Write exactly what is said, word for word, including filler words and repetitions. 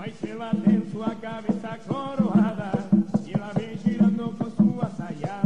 mas ela tem sua cabeça coroada e ela vem girando com sua saia.